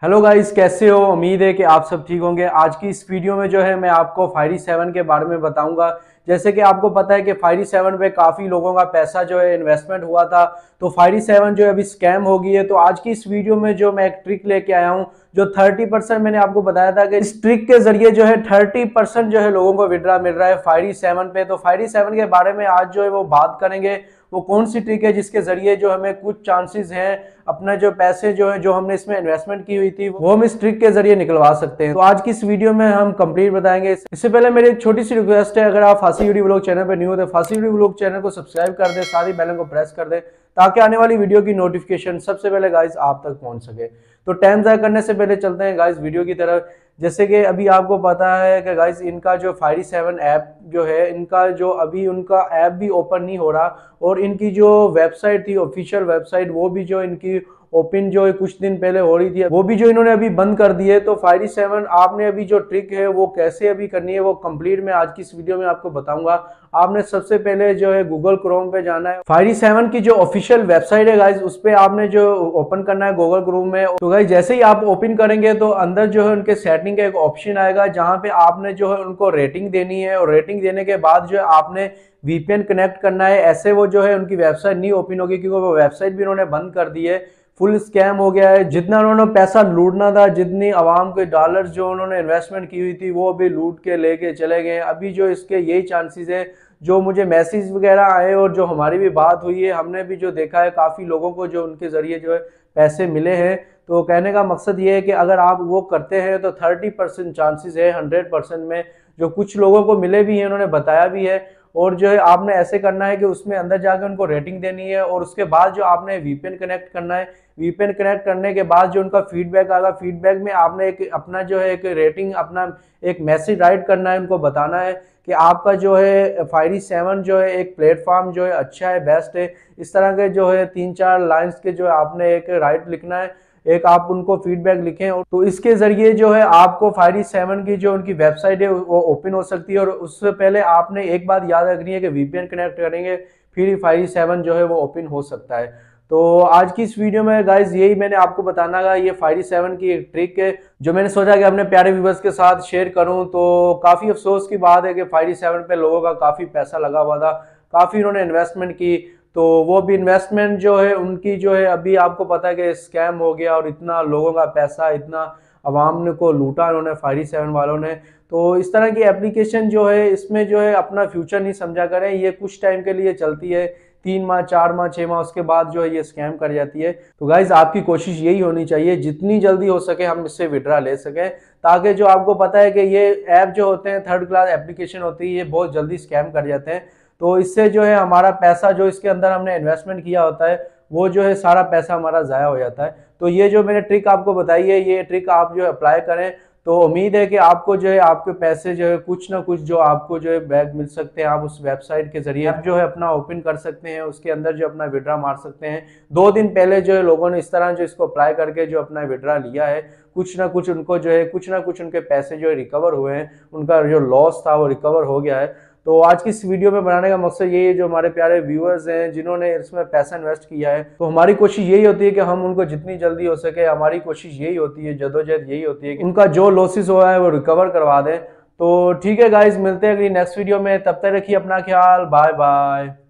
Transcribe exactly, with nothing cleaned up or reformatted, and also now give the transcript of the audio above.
Hello guys, कैसे हो? उम्मीद है कि आप सब ठीक होंगे। आज की इस वीडियो में जो है मैं आपको फायरी सेवन के बारे में बताऊंगा। जैसे कि आपको पता है कि फायरी सेवन पे काफ़ी लोगों का पैसा जो है इन्वेस्टमेंट हुआ था, तो फायरी सेवन जो है अभी स्कैम हो गई है। तो आज की इस वीडियो में जो मैं एक ट्रिक लेके आया हूं, जो थर्टी परसेंट मैंने आपको बताया था कि इस ट्रिक के जरिए जो है थर्टी परसेंट जो है लोगों को विड्रा मिल रहा है फायरी सेवन पे। तो फायरी सेवन के बारे में आज जो है वो बात करेंगे। वो कौन सी ट्रिक है जिसके जरिए जो हमें कुछ चांसेस हैं अपना जो पैसे जो है जो हमने इसमें इन्वेस्टमेंट की हुई थी वो हम इस ट्रिक के जरिए निकलवा सकते हैं। तो आज की इस वीडियो में हम कंप्लीट बताएंगे। इससे पहले मेरी एक छोटी सी रिक्वेस्ट है, अगर आप फासी वीडियो ब्लॉग चैनल पर न्यू हो तो फासी वीडियो ब्लॉग चैनल को सब्सक्राइब कर दे, साथ ही बेल को प्रेस कर दे ताकि आने वाली वीडियो की नोटिफिकेशन सबसे पहले गाइस आप तक पहुंच सके। तो टाइम ज़ाया करने से पहले चलते हैं गाइस वीडियो की तरफ। जैसे कि अभी आपको पता है कि गाइस इनका जो फायरी सेवन ऐप जो है, इनका जो अभी उनका ऐप भी ओपन नहीं हो रहा और इनकी जो वेबसाइट थी ऑफिशियल वेबसाइट वो भी जो इनकी ओपन जो कुछ दिन पहले हो रही थी वो भी जो इन्होंने अभी बंद कर दी है। तो फायरी सेवन आपने अभी जो ट्रिक है वो कैसे अभी करनी है वो कंप्लीट मैं आज की इस वीडियो में आपको बताऊंगा। आपने सबसे पहले जो है गूगल क्रोम पे जाना है। फायरी सेवन की जो ऑफिशियल वेबसाइट है गाइस उस पे आपने जो ओपन करना है गूगल क्रोम में। तो गाइस जैसे ही आप ओपन करेंगे तो अंदर जो है उनके सेटिंग का एक ऑप्शन आएगा जहां पे आपने जो है उनको रेटिंग देनी है और रेटिंग देने के बाद जो है आपने वीपीएन कनेक्ट करना है। ऐसे वो जो है उनकी वेबसाइट नहीं ओपन होगी क्योंकि वो वेबसाइट भी उन्होंने बंद कर दी है। फुल स्कैम हो गया है। जितना उन्होंने पैसा लूटना था, जितनी आवाम के डॉलर्स जो उन्होंने इन्वेस्टमेंट की हुई थी वो अभी लूट के लेके चले गए। अभी जो इसके यही चांसेस है, जो मुझे मैसेज वगैरह आए और जो हमारी भी बात हुई है, हमने भी जो देखा है काफ़ी लोगों को जो उनके ज़रिए जो है पैसे मिले हैं। तो कहने का मकसद ये है कि अगर आप वो करते हैं तो थर्टी परसेंट चांसेस है हंड्रेड परसेंट में, जो कुछ लोगों को मिले भी हैं, उन्होंने बताया भी है। और जो है आपने ऐसे करना है कि उसमें अंदर जाकर उनको रेटिंग देनी है और उसके बाद जो आपने वीपीएन कनेक्ट करना है। वीपीएन कनेक्ट करने के बाद जो उनका फीडबैक आएगा, फीडबैक में आपने एक अपना जो है एक रेटिंग, अपना एक मैसेज राइट करना है, उनको बताना है कि आपका जो है फायरी सेवन जो है एक प्लेटफॉर्म जो है अच्छा है, बेस्ट है। इस तरह के जो है तीन चार लाइंस के जो है आपने एक राइट लिखना है, एक आप उनको फीडबैक लिखें। और तो इसके जरिए जो है आपको फायरी सेवन की जो उनकी वेबसाइट है वो ओपन हो सकती है। और उससे पहले आपने एक बात याद रखनी है कि वीपीएन कनेक्ट करेंगे फिर ही फायरी सेवन जो है वो ओपन हो सकता है। तो आज की इस वीडियो में गाइज यही मैंने आपको बताना था। ये फायरी सेवन की एक ट्रिक है जो मैंने सोचा कि अपने प्यारे व्यूअर्स के साथ शेयर करूं। तो काफ़ी अफसोस की बात है कि फायरी सेवन पे लोगों का काफ़ी पैसा लगा हुआ था, काफ़ी उन्होंने इन्वेस्टमेंट की। तो वो भी इन्वेस्टमेंट जो है उनकी जो है अभी आपको पता है कि स्कैम हो गया और इतना लोगों का पैसा, इतना अवाम ने को लूटा उन्होंने फायरी सेवन वालों ने। तो इस तरह की एप्लीकेशन जो है इसमें जो है अपना फ्यूचर नहीं समझा करें। ये कुछ टाइम के लिए चलती है, तीन माह, चार माह, छः माह, उसके बाद जो है ये स्कैम कर जाती है। तो गाइज आपकी कोशिश यही होनी चाहिए जितनी जल्दी हो सके हम इससे विड्रा ले सकें, ताकि जो आपको पता है कि ये ऐप जो होते हैं थर्ड क्लास एप्लीकेशन होती है, ये बहुत जल्दी स्कैम कर जाते हैं। तो इससे जो है हमारा पैसा जो इसके अंदर हमने इन्वेस्टमेंट किया होता है वो जो है सारा पैसा हमारा ज़ाया हो जाता है। तो ये जो मैंने ट्रिक आपको बताई है, ये ट्रिक आप जो अप्लाई करें तो उम्मीद है कि आपको जो है आपके पैसे जो है कुछ ना कुछ जो आपको जो है बैक मिल सकते हैं। आप उस वेबसाइट के जरिए आप जो है अपना ओपन कर सकते हैं, उसके अंदर जो अपना विड्रा मार सकते हैं। दो दिन पहले जो है लोगों ने इस तरह जो इसको अप्लाई करके जो अपना विड्रा लिया है, कुछ ना कुछ उनको जो है कुछ ना कुछ उनके पैसे जो है रिकवर हुए हैं, उनका जो लॉस था वो रिकवर हो गया है। तो आज की इस वीडियो में बनाने का मकसद यही है, जो हमारे प्यारे व्यूअर्स हैं जिन्होंने इसमें पैसा इन्वेस्ट किया है, तो हमारी कोशिश यही होती है कि हम उनको जितनी जल्दी हो सके, हमारी कोशिश यही होती है, जदोजहद यही होती है कि उनका जो लॉसेस हुआ है वो रिकवर करवा दें। तो ठीक है गाइज, मिलते हैं अगली नेक्स्ट वीडियो में। तब तक रखिए अपना ख्याल। Bye bye.